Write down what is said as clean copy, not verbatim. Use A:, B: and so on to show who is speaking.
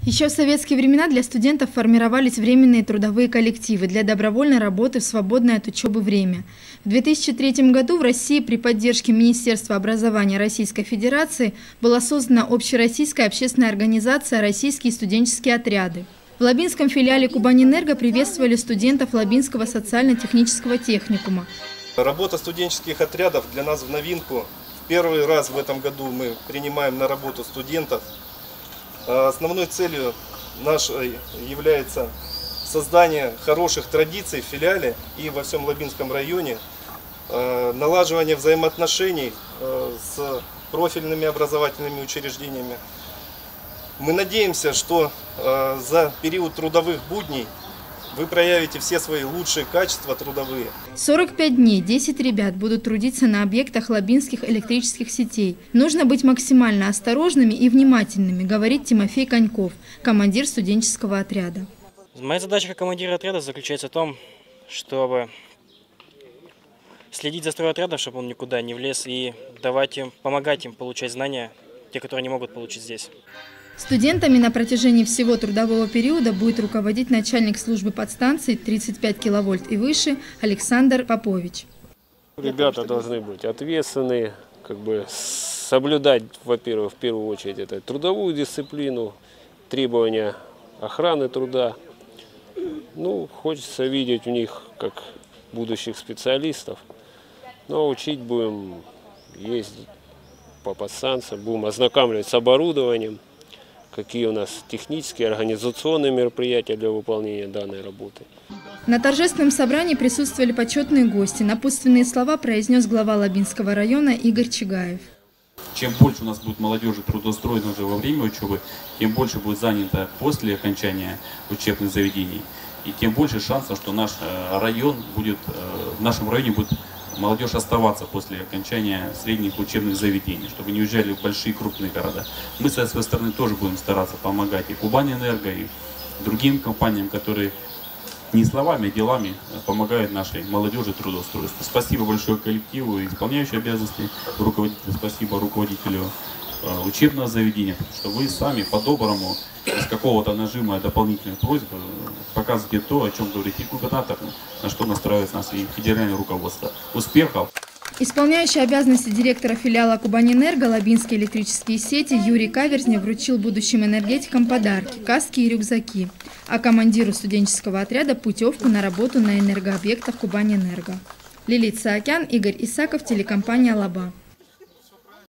A: Еще в советские времена для студентов формировались временные трудовые коллективы для добровольной работы в свободное от учебы время. В 2003 году в России при поддержке Министерства образования Российской Федерации была создана общероссийская общественная организация «Российские студенческие отряды». В Лабинском филиале Кубанэнерго приветствовали студентов Лабинского социально-технического техникума.
B: Работа студенческих отрядов для нас в новинку. В первый раз в этом году мы принимаем на работу студентов. Основной целью нашей является создание хороших традиций в филиале и во всем Лабинском районе, налаживание взаимоотношений с профильными образовательными учреждениями. Мы надеемся, что за период трудовых будней вы проявите все свои лучшие качества трудовые.
A: 45 дней 10 ребят будут трудиться на объектах лабинских электрических сетей. Нужно быть максимально осторожными и внимательными, говорит Тимофей Коньков, командир студенческого отряда.
C: Моя задача как командира отряда заключается в том, чтобы следить за строем отряда, чтобы он никуда не влез, и помогать им получать знания, те, которые не могут получить здесь.
A: Студентами на протяжении всего трудового периода будет руководить начальник службы подстанций 35 киловольт и выше Александр Попович.
D: Ребята должны быть ответственные, соблюдать, во-первых, в первую очередь, это трудовую дисциплину, требования охраны труда. Хочется видеть в них как будущих специалистов, но учить будем ездить по подстанциям, будем ознакомливать с оборудованием, какие у нас технические, организационные мероприятия для выполнения данной работы.
A: На торжественном собрании присутствовали почетные гости. Напутственные слова произнес глава Лабинского района Игорь Чигаев.
E: Чем больше у нас будет молодежи трудоустроено уже во время учебы, тем больше будет занято после окончания учебных заведений. И тем больше шансов, что в нашем районе будет молодежь оставаться после окончания средних учебных заведений, чтобы не уезжали в большие крупные города. Мы, со своей стороны, тоже будем стараться помогать и Кубанэнерго, и другим компаниям, которые не словами, а делами помогают нашей молодежи трудоустройству. Спасибо большое коллективу, исполняющему обязанности руководителю, спасибо руководителю учебного заведения, что вы сами по-доброму, без какого-то нажима и дополнительных просьб показываете то, о чем говорит и губернатор, на что настраивается нас и федеральное руководство. Успехов!
A: Исполняющий обязанности директора филиала Кубанэнерго Лабинские электрические сети Юрий Каверзнев вручил будущим энергетикам подарки, каски и рюкзаки, а командиру студенческого отряда путевку на работу на энергообъектах Кубанэнерго. Лилит Саакян, Игорь Исаков, телекомпания «Лаба».